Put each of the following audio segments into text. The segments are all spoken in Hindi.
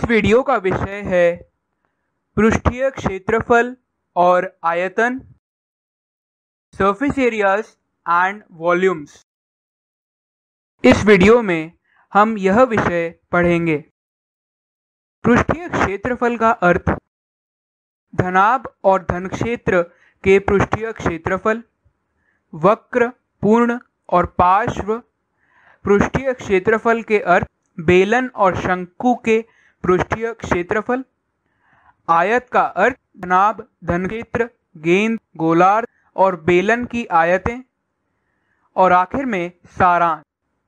इस वीडियो का विषय है पृष्ठीय क्षेत्रफल और आयतन, सरफेस एरियाज एंड वॉल्यूम्स। इस वीडियो में हम यह विषय पढ़ेंगे। पृष्ठीय क्षेत्रफल का अर्थ धनाभ और धनक्षेत्र के पृष्ठीय क्षेत्रफल, वक्र, पूर्ण और पार्श्व। पृष्ठीय क्षेत्रफल के अर्थ बेलन और शंकु के पृष्ठीय क्षेत्रफल। आयत का अर्थ धनाभ, धनक्षेत्र, गेंद, गोलार्ध और बेलन की आयतें। और आखिर में सारांश।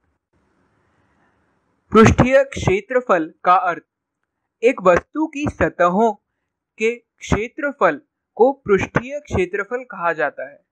पृष्ठीय क्षेत्रफल का अर्थ एक वस्तु की सतहों के क्षेत्रफल को पृष्ठीय क्षेत्रफल कहा जाता है।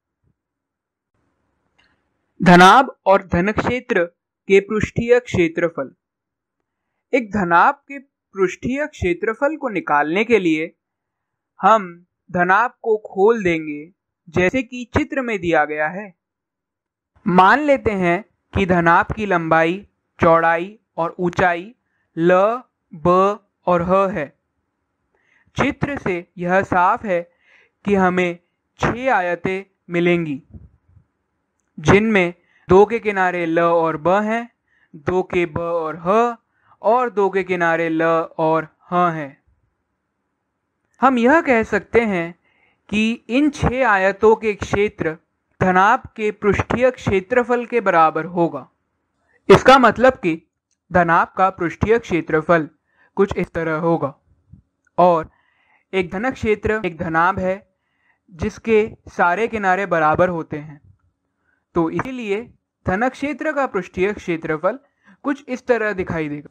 धनाभ और धनक्षेत्र के पृष्ठीय क्षेत्रफल। एक धनाभ के पृष्ठीय क्षेत्रफल को निकालने के लिए हम धनाभ को खोल देंगे, जैसे कि चित्र में दिया गया है। मान लेते हैं कि धनाभ की लंबाई, चौड़ाई और ऊंचाई ल, ब और ह है। चित्र से यह साफ है कि हमें 6 आयतें मिलेंगी, जिनमें 2 के किनारे ल और ब हैं, 2 के ब और ह और 2 के किनारे ल और ह हैं। हम यह कह सकते हैं कि इन 6 आयतों के क्षेत्र धनाभ के पृष्ठीय क्षेत्रफल के बराबर होगा। इसका मतलब कि धनाभ का पृष्ठीय क्षेत्रफल कुछ इस तरह होगा। और एक धनक्षेत्र एक धनाभ है जिसके सारे किनारे बराबर होते हैं, तो इसीलिए धनक्षेत्र का पृष्ठीय क्षेत्रफल कुछ इस तरह दिखाई देगा।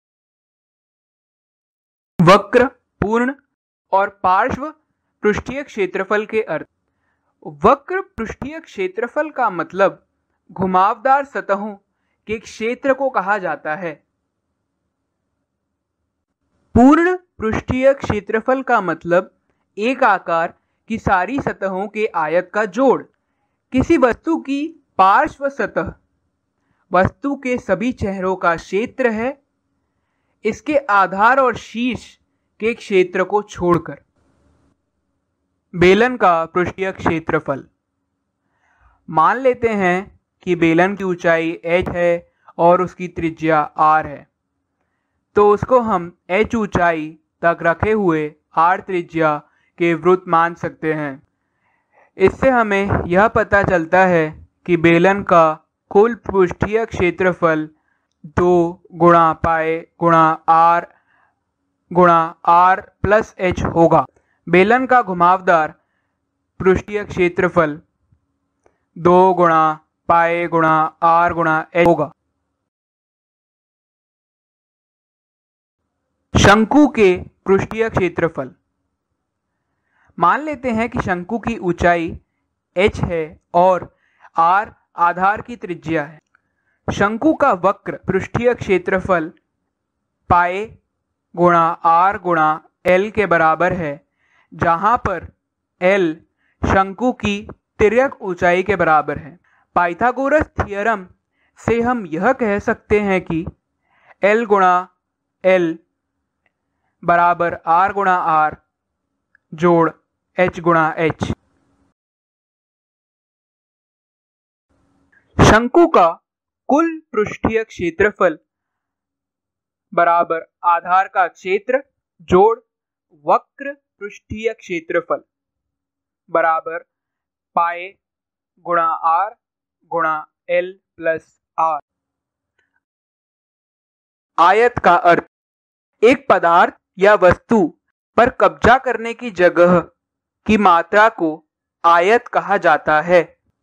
वक्र, पूर्ण और पार्श्व पृष्ठीय क्षेत्रफल के अर्थ। वक्र पृष्ठीय क्षेत्रफल का मतलब घुमावदार सतहों के क्षेत्र को कहा जाता है। पूर्ण पृष्ठीय क्षेत्रफल का मतलब एक आकार की सारी सतहों के आयत का जोड़। किसी वस्तु की पार्श्व सतह वस्तु के सभी चेहरों का क्षेत्र है, इसके आधार और शीर्ष के क्षेत्र को छोड़कर। बेलन का पृष्ठीय क्षेत्रफल। मान लेते हैं कि बेलन की ऊंचाई h है और उसकी त्रिज्या r है, तो उसको हम h ऊंचाई तक रखे हुए r त्रिज्या के वृत्त मान सकते हैं। इससे हमें यह पता चलता है कि बेलन का कुल पृष्ठीय क्षेत्रफल 2 गुणा पाए गुणा r प्लस h होगा। बेलन का घुमावदार पृष्ठीय क्षेत्रफल 2 गुणा पाए गुणा r गुणा h होगा। शंकु के पृष्ठीय क्षेत्रफल। मान लेते हैं कि शंकु की ऊंचाई h है और r आधार की त्रिज्या है। शंकु का वक्र पृष्ठीय क्षेत्रफल पाए गुणा r गुणा l के बराबर है, जहां पर l शंकु की तिर्यक ऊंचाई के बराबर है। पाइथागोरस थ्योरम से हम यह कह सकते हैं कि l गुणा l बराबर r गुणा r जोड़ h गुणा h। शंकु का कुल पृष्ठीय क्षेत्रफल बराबर आधार का क्षेत्र जोड़ वक्र पृष्ठीय क्षेत्रफल बराबर पाए गुणा r गुणा l प्लस r। आयत का अर्थ एक पदार्थ या वस्तु पर कब्जा करने की जगह की मात्रा को आयत कहा जाता है।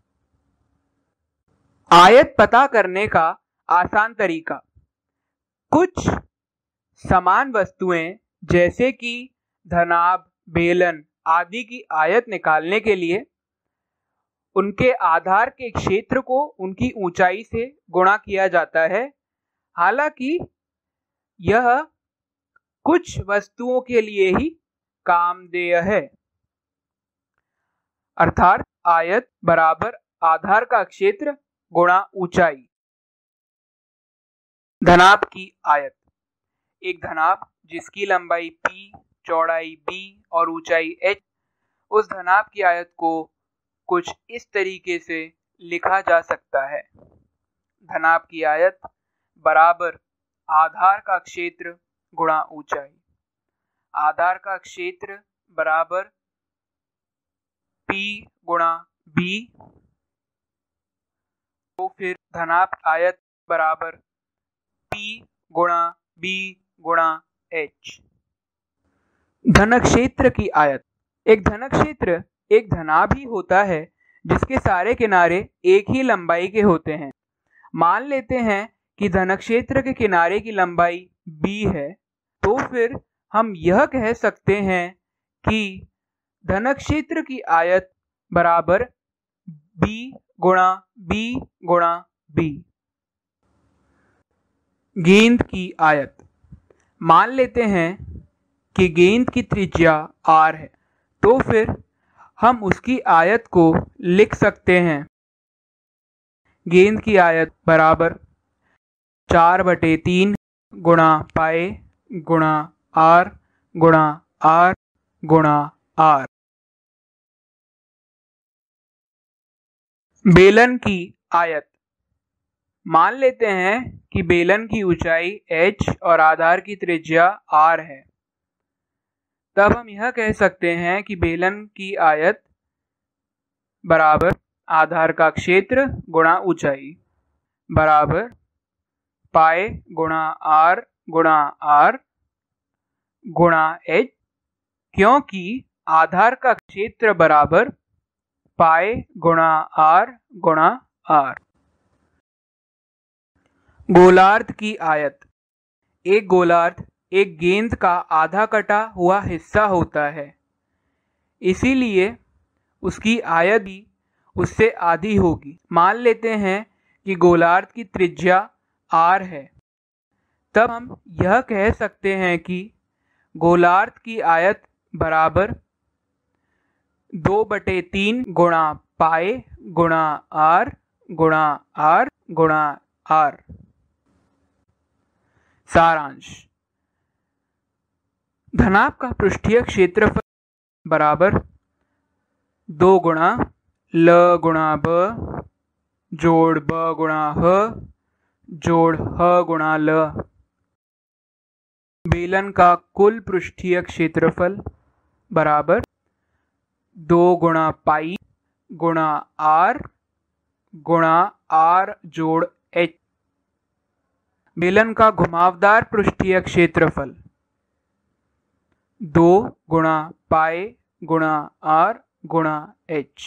आयत पता करने का आसान तरीका। कुछ समान वस्तुएं जैसे कि धनाभ, बेलन आदि की आयत निकालने के लिए उनके आधार के क्षेत्र को उनकी ऊंचाई से गुणा किया जाता है। हालांकि यह कुछ वस्तुओं के लिए ही कामदेय है, अर्थात आयत बराबर आधार का क्षेत्र गुणा ऊंचाई। धनाभ की आयत। एक धनाभ जिसकी लंबाई p, चौड़ाई b और ऊंचाई h, उस धनाभ की आयत को कुछ इस तरीके से लिखा जा सकता है। धनाभ की आयत बराबर आधार का क्षेत्र गुणा ऊंचाई। आधार का क्षेत्र बराबर p गुणा b, तो फिर धनाभ आयत बराबर p गुणा b गुणा h। धनक क्षेत्र की आयत। एक धनक क्षेत्र एक धनाभ ही होता है जिसके सारे किनारे एक ही लंबाई के होते हैं। मान लेते हैं कि धनक क्षेत्र के किनारे की लंबाई b है, तो फिर हम यह कह सकते हैं कि धनक क्षेत्र की आयत बराबर b गुणा b गुणा b। गेंद की आयत। मान लेते हैं कि गेंद की त्रिज्या r है, तो फिर हम उसकी आयत को लिख सकते हैं। गेंद की आयत बराबर 4/3 गुणा पाए गुणा r गुणा r गुणा r। बेलन की आयत। मान लेते हैं कि बेलन की ऊंचाई h और आधार की त्रिज्या r है, तब हम यह कह सकते हैं कि बेलन की आयत बराबर आधार का क्षेत्र गुणा ऊंचाई बराबर पाए गुणा r गुणा r गुणा h, क्योंकि आधार का क्षेत्र बराबर पाए गुणा r गुणा r। गोलार्ध की आयत। एक गोलार्ध एक गेंद का आधा कटा हुआ हिस्सा होता है, इसीलिए उसकी आयत भी उससे आधी होगी। मान लेते हैं कि गोलार्ध की त्रिज्या r है, तब हम यह कह सकते हैं कि गोलार्ध की आयत बराबर 2/3 गुणा पाए गुणा r गुणा r गुणा r। सारांश। धनाभ का पृष्ठीय क्षेत्रफल बराबर 2 गुणा ल गुणा ब जोड़ ब गुणा ह जोड़ ह गुणा ल। बेलन का कुल पृष्ठीय क्षेत्रफल बराबर 2 गुणा पाई गुणा r गुणा r जोड़ h। बेलन का घुमावदार पृष्ठीय क्षेत्रफल 2 गुणा पाई गुणा r गुणा h।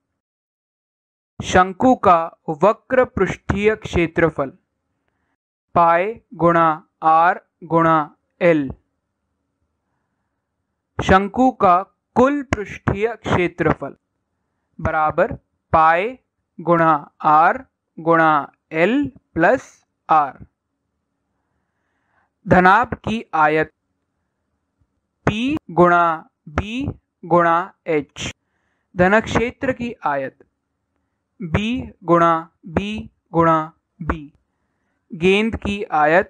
शंकु का वक्र पृष्ठीय क्षेत्रफल पाई गुणा r गुणा l। शंकु का कुल पृष्ठीय क्षेत्रफल बराबर पाई गुणा r गुणा l प्लस r। धनाभ की आयत p गुणा b गुणा h। धनक क्षेत्र की आयत b गुणा b गुणा b। गेंद की आयत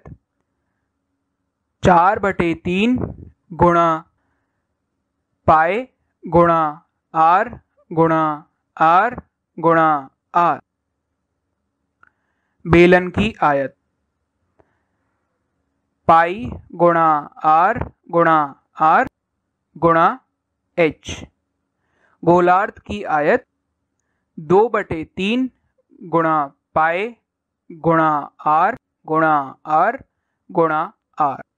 4/3 गुणा पाए गुणा r गुणा r गुणा r। बेलन की आयत पाई गुणा r गुणा r गुणा h। गोलार्ध की आयत 2/3 गुणा पाए गुणा r गुणा r गुणा r।